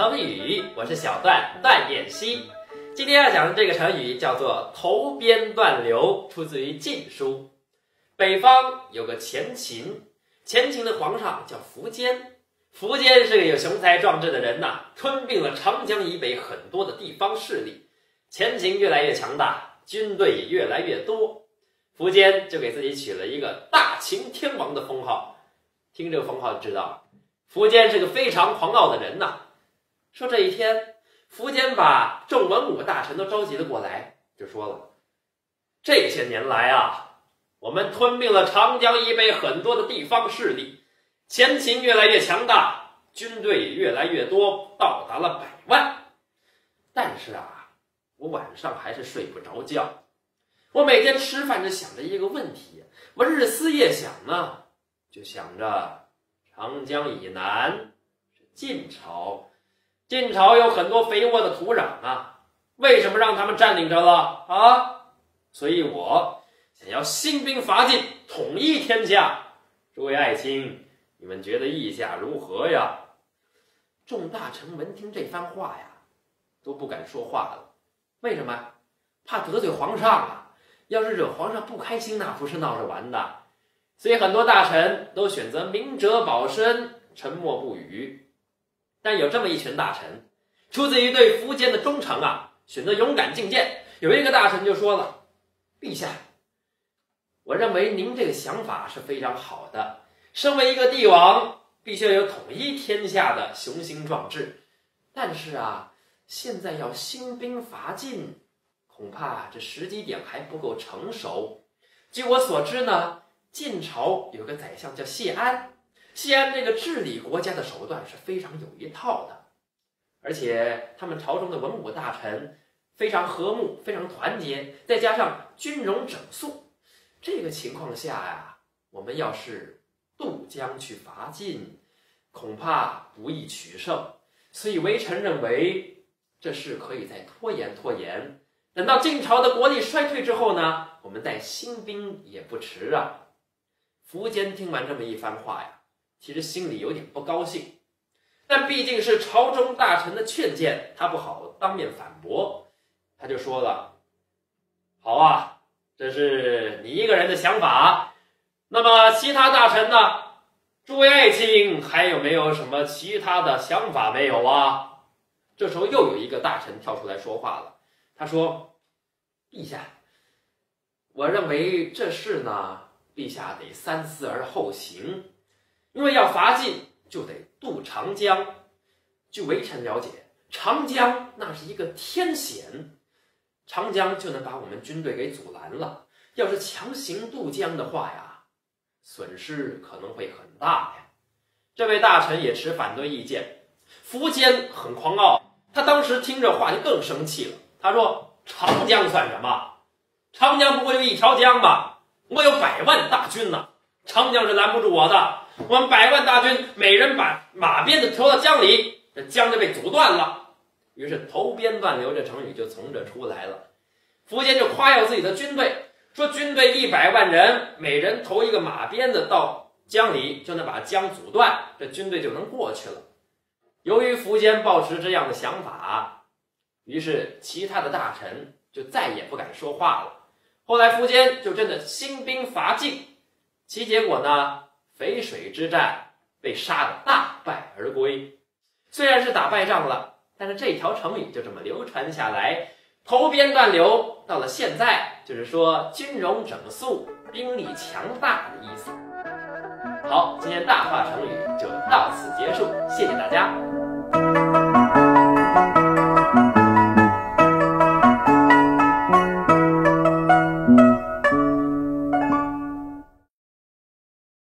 成语，我是小段段彦希。今天要讲的这个成语叫做投鞭断流，出自于《晋书》。北方有个前秦，前秦的皇上叫苻坚。苻坚是个有雄才壮志的人呐，吞并了长江以北很多的地方势力，前秦越来越强大，军队也越来越多。苻坚就给自己取了一个大秦天王的封号。听这个封号就知道，苻坚是个非常狂傲的人呐。说这一天，苻坚把众文武大臣都召集了过来，就说了：这些年来啊，我们吞并了长江以北很多的地方势力，前秦越来越强大，军队也越来越多，到达了100万。但是啊，我晚上还是睡不着觉。我每天吃饭就想着一个问题，我日思夜想呢，就想着长江以南是晋朝，晋朝有很多肥沃的土壤啊，为什么让他们占领着了啊？所以我想要兴兵伐晋，统一天下。诸位爱卿，你们觉得意下如何呀？众大臣闻听这番话呀，都不敢说话了。为什么？怕得罪皇上啊，要是惹皇上不开心，那不是闹着玩的。所以很多大臣都选择明哲保身，沉默不语。但有这么一群大臣，出自于对苻坚的忠诚啊，选择勇敢进谏。有一个大臣就说了：陛下，我认为您这个想法是非常好的，身为一个帝王，必须要有统一天下的雄心壮志。但是啊，现在要兴兵伐晋，恐怕这时机点还不够成熟。据我所知呢，晋朝有个宰相叫谢安，谢安这个治理国家的手段是非常有一套的，而且他们朝中的文武大臣非常和睦，非常团结，再加上军容整肃，这个情况下呀，我们要是渡江去伐晋，恐怕不易取胜。所以微臣认为这事可以再拖延拖延，等到晋朝的国力衰退之后呢，我们再兴兵也不迟啊。苻坚听完这么一番话呀，其实心里有点不高兴，但毕竟是朝中大臣的劝谏，他不好当面反驳，他就说了：好啊，这是你一个人的想法，那么其他大臣呢？诸位爱卿还有没有什么其他的想法没有啊？这时候又有一个大臣跳出来说话了，他说：陛下，我认为这事呢，陛下得三思而后行，因为要伐晋就得渡长江。据微臣了解，长江那是一个天险，长江就能把我们军队给阻拦了。要是强行渡江的话呀，损失可能会很大呀。这位大臣也持反对意见。苻坚很狂傲，他当时听这话就更生气了。他说：长江算什么？长江不过就一条江嘛，我有100万大军呢，长江是拦不住我的。我们100万大军，每人把马鞭子投到江里，这江就被阻断了。于是投鞭断流这成语就从这出来了。苻坚就夸耀自己的军队，说军队100万人，每人投一个马鞭子到江里，就能把江阻断，这军队就能过去了。由于苻坚抱持这样的想法，于是其他的大臣就再也不敢说话了。后来苻坚就真的兴兵伐晋，其结果呢，淝水之战被杀得大败而归。虽然是打败仗了，但是这条成语就这么流传下来，投鞭断流，到了现在就是说军容整肃，兵力强大的意思。好，今天大话成语就到此结束，谢谢大家。